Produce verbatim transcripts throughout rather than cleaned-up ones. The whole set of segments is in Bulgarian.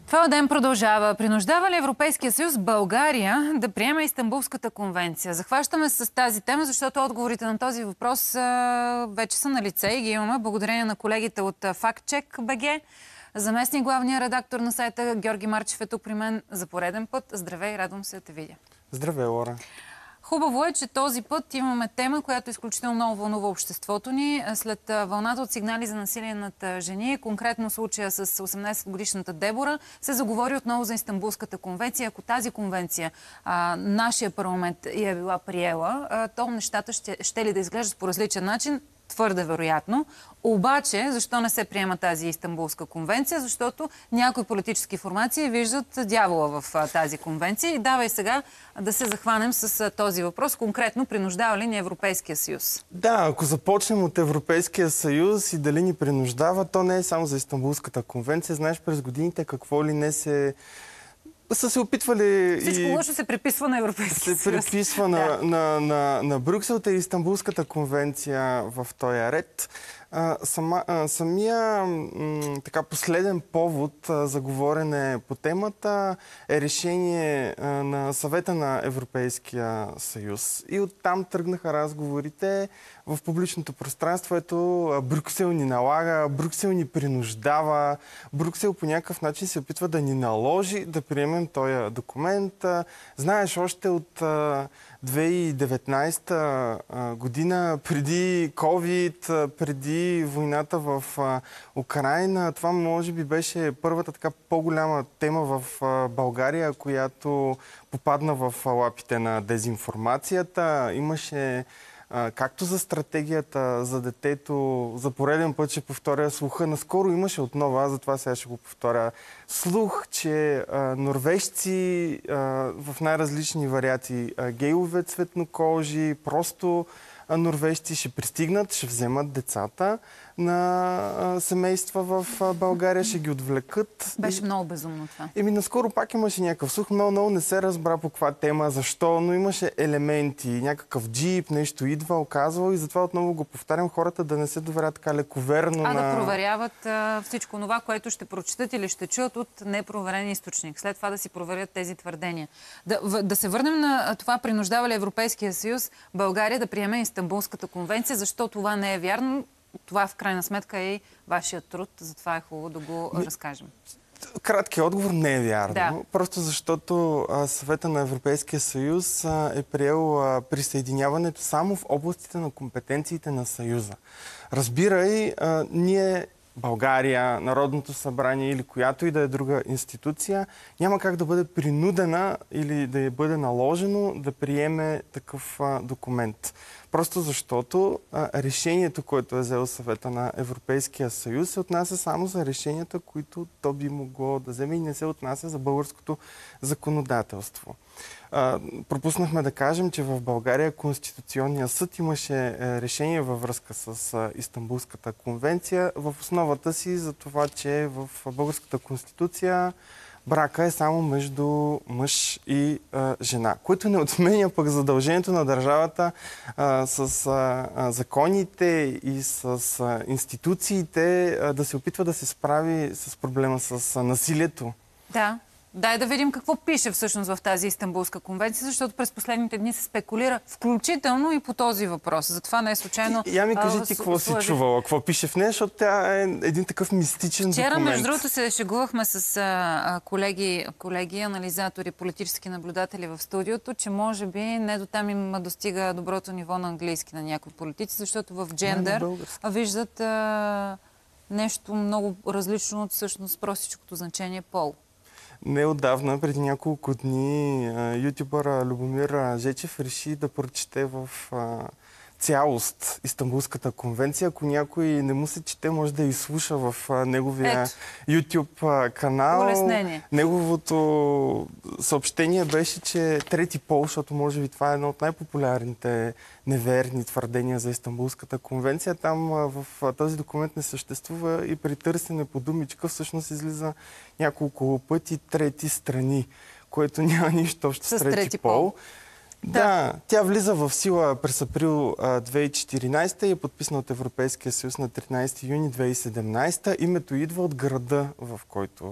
Това ден продължава. Принуждава ли Европейския съюз България да приеме Истанбулската конвенция? Захващаме се с тази тема, защото отговорите на този въпрос а, вече са на лице и ги имаме благодарение на колегите от Фактчек БГ. Заместник главния редактор на сайта Георги Марчев е тук при мен за пореден път. Здравей, радвам се да те видя. Здравей, Лора. Хубаво е, че този път имаме тема, която изключително много вълнува обществото ни. След вълната от сигнали за насилие над жени, конкретно случая с осемнайсетгодишната Дебора, се заговори отново за Истанбулската конвенция. Ако тази конвенция а, нашия парламент я е била приела, а, то нещата ще, ще ли да изглеждат по различен начин? Твърде вероятно. Обаче, защо не се приема тази Истанбулска конвенция? Защото някои политически формации виждат дявола в а, тази конвенция. И давай сега да се захванем с а, този въпрос. Конкретно, принуждава ли ни Европейския съюз? Да, ако започнем от Европейския съюз и дали ни принуждава, то не е само за Истанбулската конвенция. Знаеш през годините какво ли не се... са се опитвали... Всичко и... лошо се преписва на Европейския съюз. Се преписва на, да. на, на, на Брюксел и Истанбулската конвенция в този ред. А, сама, а, самия м, така последен повод а, за говорене по темата е решение а, на Съвета на Европейския съюз. И оттам тръгнаха разговорите в публичното пространство. Ето, Брюксел ни налага, Брюксел ни принуждава, Брюксел по някакъв начин се опитва да ни наложи да приемем този документ. А, знаеш, още от а, две хиляди и деветнайсета година, преди COVID, преди войната в Украйна, това може би беше първата така по-голяма тема в България, която попадна в лапите на дезинформацията. Имаше както за стратегията за детето, за пореден път ще повторя слуха. Наскоро имаше отново, аз затова сега ще го повторя, слух, че а, норвежци а, в най-различни варианти, а, гейове, цветнокожи, просто а, норвежци ще пристигнат, ще вземат децата на а, семейства в а, България, ще ги отвлекат. Беше много безумно това. Еми, наскоро пак имаше някакъв слух, много, много не се разбра по каква тема, защо, но имаше елементи, някакъв джип, нещо идва, оказва и затова отново го повтарям, хората да не се доверят така лековерно а на... да проверяват а, всичко това, което ще прочитат или ще чуят от непроверен източник. След това да си проверят тези твърдения. Да, в, да се върнем на това, принуждава ли Европейския съюз България да приеме Истанбулската конвенция, защо това не е вярно. Това в крайна сметка е и вашия труд, затова е хубаво да го не, разкажем. Краткият отговор не е вярно. Да. Просто защото а, Съвета на Европейския съюз а, е приел а, присъединяването само в областите на компетенциите на Съюза. Разбирай, а, ние, България, Народното събрание или която и да е друга институция, няма как да бъде принудена или да й бъде наложено да приеме такъв а, документ. Просто защото а, решението, което е взел Съвета на Европейския съюз, се отнася само за решенията, които то би могло да вземе и не се отнася за българското законодателство. А, пропуснахме да кажем, че в България Конституционният съд имаше е, решение във връзка с а, Истанбулската конвенция в основата си за това, че в българската конституция брака е само между мъж и а, жена, което не отменя пък задължението на държавата а, с а, законите и с а, институциите а, да се опитва да се справи с проблема с а, насилието. Да. Дай да видим какво пише всъщност в тази Истанбулска конвенция, защото през последните дни се спекулира включително и по този въпрос. Затова не е случайно... Я ми кажи ти какво си чувала, какво пише в нея, защото тя е един такъв мистичен Вчера, документ. между другото, се шегувахме с а, колеги, колеги, анализатори, политически наблюдатели в студиото, че може би не до там им достига доброто ниво на английски на някои политици, защото в джендър виждат а, нещо много различно от всъщност простичкото значение пол. Неотдавна, преди няколко дни, ютубър Любомир Жечев реши да прочете в а, цялост Истанбулската конвенция. Ако някой не му се чете, може да изслуша в а, неговия Ето. YouTube а, канал. Улеснение. Неговото съобщение беше, че трети пол, защото може би това е едно от най-популярните неверни твърдения за Истанбулската конвенция. Там а, в а, този документ не съществува и при търсене по думичка всъщност излиза няколко пъти трети страни, което няма нищо общо с, с трети, трети пол. пол. Да. да, тя влиза в сила през април две хиляди и четиринайсета и е подписана от Европейския съюз на тринайсети юни две хиляди и седемнайсета. Името идва от града, в който е подписана.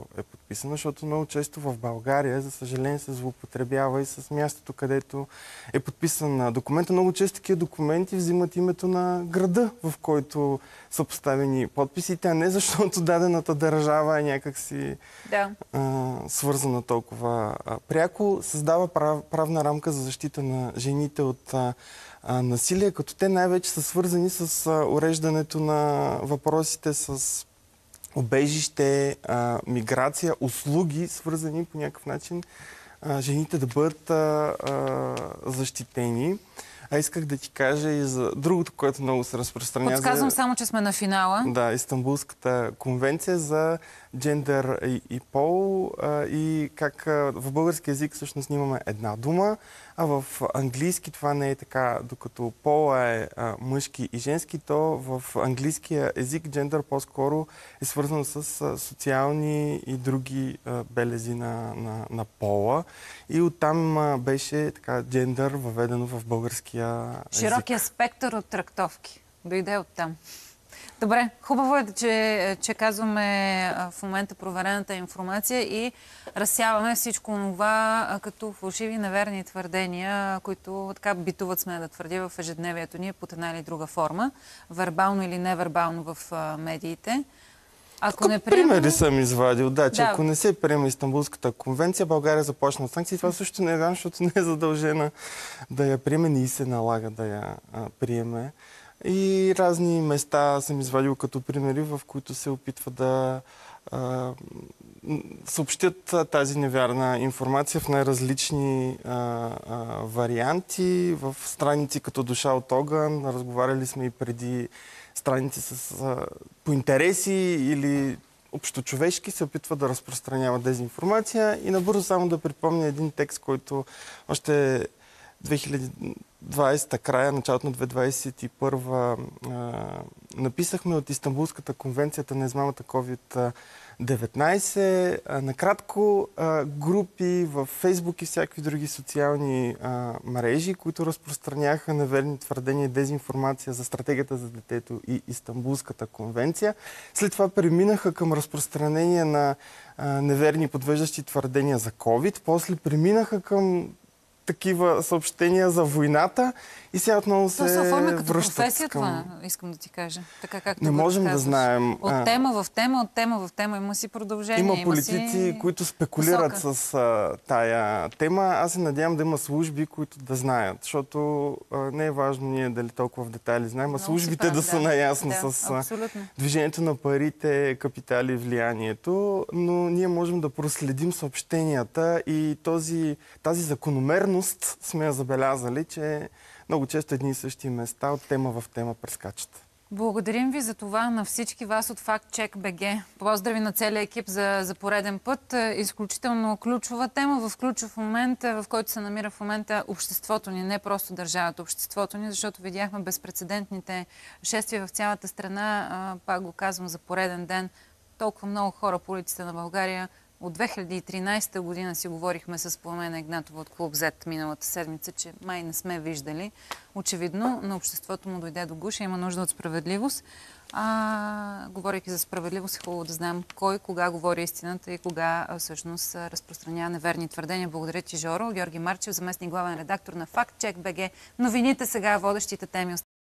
подписано, защото много често в България, за съжаление, се злоупотребява и с мястото, където е подписан документа. Много често такива документи взимат името на града, в който са поставени подписите, а не защото дадената държава е някакси да. а, свързана толкова а, пряко. Създава прав, правна рамка за защита на жените от а, а, насилие, като те най-вече са свързани с а, уреждането на въпросите с убежище, а, миграция, услуги, свързани по някакъв начин а, жените да бъдат а, а, защитени. А исках да ти кажа и за другото, което много се разпространява. Подсказвам за... само, че сме на финала. Да, Истанбулската конвенция за джендър и, и пол а, и как а, в български език всъщност имаме една дума, а в английски това не е така, докато пола е а, мъжки и женски, то в английския език джендър по-скоро е свързано с а, социални и други а, белези на, на, на пола. И оттам а, беше така джендър въведено в българския език. Широкия спектър от трактовки. Дойде оттам. Добре, хубаво е, че, че казваме в момента проверената информация и разсяваме всичко това като фалшиви неверни твърдения, които така битуват, сме да твърдя, в ежедневието ни под една или друга форма, вербално или невербално в медиите. Ако не приемем... Примери съм извадил, да, че да. Ако не се приема Истанбулската конвенция, България започна санкции. Това също не е вярно, защото не е задължена да я приеме, ни се налага да я а, приеме. И разни места съм извадил като примери, в които се опитва да а, съобщят тази невярна информация в най-различни а, а, варианти. В страници като Душа от огън, разговаряли сме и преди страници с, а, по интереси или общочовешки, се опитва да разпространява дезинформация. И набързо само да припомня един текст, който още две хиляди и двадесета, края, началото на две хиляди двадесет и първа написахме от Истанбулската конвенцията на измамата ковид деветнадесет. А, накратко, а, групи в Фейсбук и всякакви други социални а, мрежи, които разпространяха неверни твърдения и дезинформация за стратегията за детето и Истанбулската конвенция. След това преминаха към разпространение на а, неверни подвеждащи твърдения за ковид. После преминаха към такива съобщения за войната и сега отново се връщат. Това се оформя като професия, към... това, искам да ти кажа. Така, както не можем да знаем. От тема в тема, от тема в тема има си продължение. Има има политици, си... които спекулират посока. с а, тая тема. Аз се надявам да има служби, които да знаят, защото а, не е важно ние дали толкова в детайли знаем, а службите прав, да, да са наясно да, с а, движението на парите, капитали и влиянието, но ние можем да проследим съобщенията и този, тази закономерност сме я забелязали, че много често едни и същи места от тема в тема прескачат. Благодарим ви за това на всички вас от FactCheck би джи. Поздрави на целия екип за, за пореден път. Изключително ключова тема в ключов момент, в който се намира в момента обществото ни, не просто държавата, обществото ни, защото видяхме безпрецедентните шествия в цялата страна. Пак го казвам за пореден ден. Толкова много хора по улиците на България. От две хиляди и тринадесета година си говорихме с Пламена Игнатова от Клуб Зет миналата седмица, че май не сме виждали. Очевидно, на обществото му дойде до гуша, има нужда от справедливост. А, говорейки за справедливост, е хубаво да знаем кой, кога говори истината и кога всъщност разпространява неверни твърдения. Благодаря ти, Жоро. Георги Марчев, заместник главен редактор на FactCheck би джи. Новините сега, водещите теми.